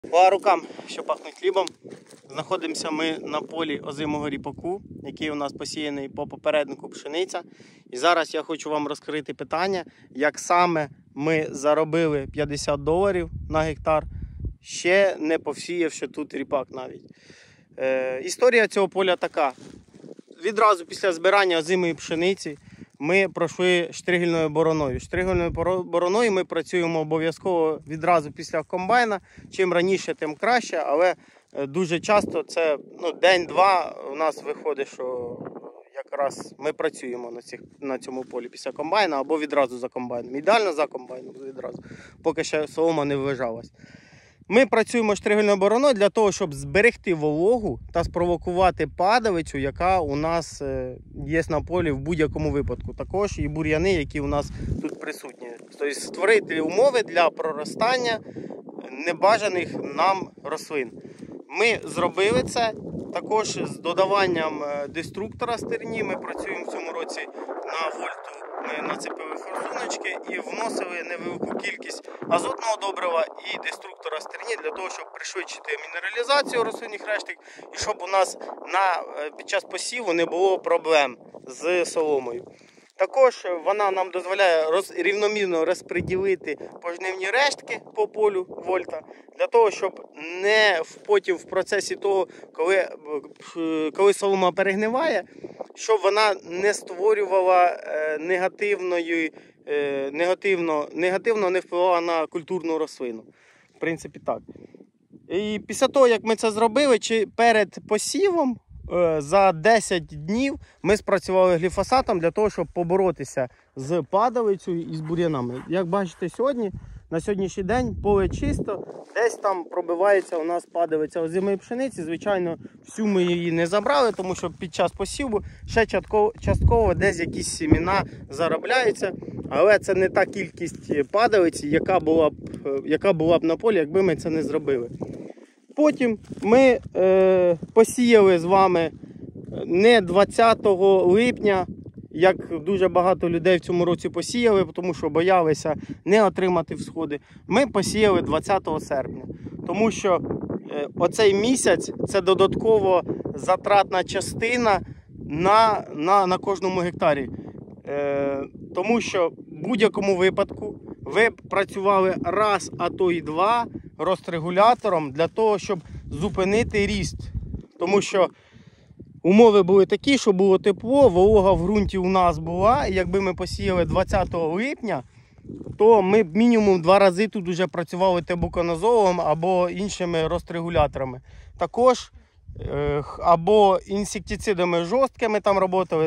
По рукам, що пахнуть хлібом, знаходимося ми на полі озимого ріпаку, який у нас посіяний по попереднику пшениця. І зараз я хочу вам розкрити питання, як саме ми заробили $50 на гектар, ще не посіявши тут ріпак навіть. Історія цього поля така. Відразу після збирання озимої пшениці ми пройшли штригельною бороною. Штригельною бороною ми працюємо обов'язково відразу після комбайна. Чим раніше, тим краще, але дуже часто це день-два у нас виходить, що якраз ми працюємо на цьому полі після комбайна або відразу за комбайном. Ідеально за комбайном відразу, поки ще солома не ввижалась. Ми працюємо штригельною бороною для того, щоб зберегти вологу та спровокувати падалицю, яка у нас є на полі в будь-якому випадку. Також і бур'яни, які у нас тут присутні. Тобто створити умови для проростання небажаних нам рослин. Ми зробили це також з додаванням деструктора стерні. Ми працюємо в цьому році на вольту. Ми нацепили форсуночки і вносили невелику кількість азотного добрива і деструктора стерні для того, щоб пришвидшити мінералізацію рослинних решток і щоб у нас під час посіву не було проблем з соломою. Також вона нам дозволяє рівномірно розподілити пожнивні рештки по полю вольта, для того, щоб потім в процесі того, коли солома перегниває, щоб вона не створювала негативно не впливала на культурну рослину. В принципі, так. І після того, як ми це зробили, чи перед посівом, за 10 днів ми спрацювали гліфосатом для того, щоб поборотися з падалицею і з бур'янами. Як бачите, на сьогоднішній день поле чисто, десь там пробивається у нас падалиця озимої пшениці. Звичайно, всю ми її не забрали, тому що під час посіву ще частково десь якісь сімена заробляються. Але це не та кількість падалиці, яка була б на полі, якби ми це не зробили. Потім ми посіяли з вами не 20 липня, як дуже багато людей в цьому році посіяли, тому що боялися не отримати всходи. Ми посіяли 20 серпня, тому що оцей місяць – це додатково затратна частина на кожному гектарі. Тому що в будь-якому випадку ви працювали раз, а то і два розрегулятором для того, щоб зупинити ріст. Тому що умови були такі, що було тепло, волога в ґрунті у нас була. І якби ми посіяли 20 липня, то ми б мінімум 2 рази тут вже працювали тебуконазолом або іншими розрегуляторами. Також або інсектицидами жорсткими там працювали,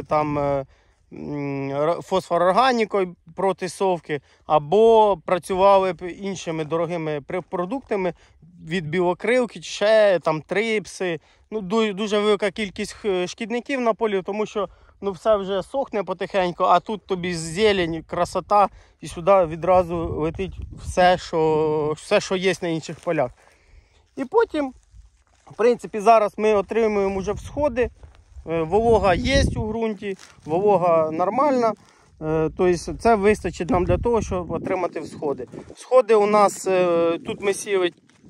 фосфорорганікою проти совки, або працювали б іншими дорогими продуктами від білокрилки, ще трипси. Дуже велика кількість шкідників на полі, тому що все вже сохне потихеньку, а тут тобі зелень, красота, і сюди відразу летить все, що є на інших полях. І потім, в принципі, зараз ми отримуємо вже всходи. Волога є у ґрунті, волога нормальна, тобто це вистачить нам для того, щоб отримати всходи. Всходи у нас, тут ми сіяли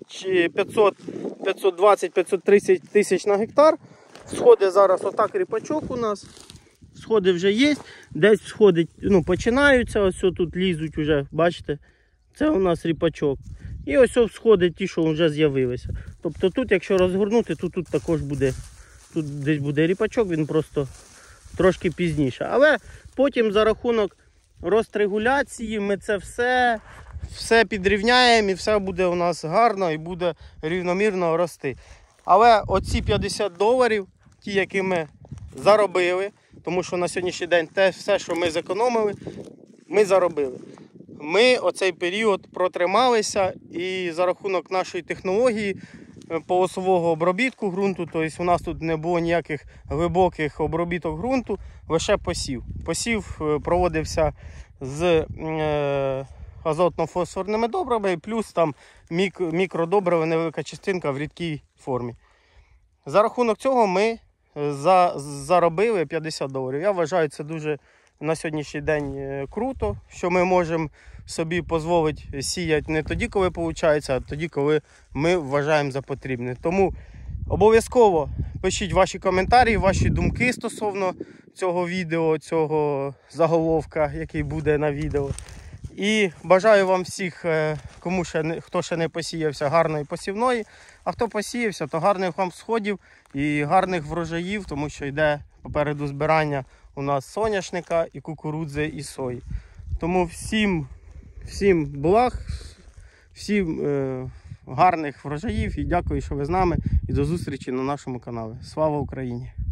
520-530 тисяч на гектар. Всходи зараз отак ріпачок у нас, всходи вже є, десь всходи починаються, ось тут лізуть вже, бачите, це у нас ріпачок. І ось всходи ті, що вже з'явилися. Тобто тут, якщо розгорнути, то тут також буде. Тут десь буде ріпачок, він просто трошки пізніше. Але потім за рахунок розрегуляції ми це все підрівняємо і все буде у нас гарно і буде рівномірно рости. Але оці $50, ті, які ми заробили, тому що на сьогоднішній день те все, що ми зекономили, ми заробили. Ми оцей період протрималися і за рахунок нашої технології полосового обробітку ґрунту, тобто у нас тут не було ніяких глибоких обробіток ґрунту, лише посів. Посів проводився з азотно-фосфорними добривами, плюс там мікродобриви, невелика частинка в рідкій формі. За рахунок цього ми заробили $50. Я вважаю, це дуже на сьогоднішній день круто, що ми можемо собі дозволити сіяти не тоді, коли виходить, а тоді, коли ми вважаємо за потрібне. Тому обов'язково пишіть ваші коментарі, ваші думки стосовно цього відео, цього заголовка, який буде на відео. І бажаю вам всіх, хто ще не посіявся, гарної посівної, а хто посіявся, то гарних вам сходів і гарних врожаїв, тому що йде попереду збирання у нас соняшника, і кукурудзи, і сої. Тому всім благ, всім гарних врожаїв і дякую, що ви з нами. І до зустрічі на нашому каналі. Слава Україні!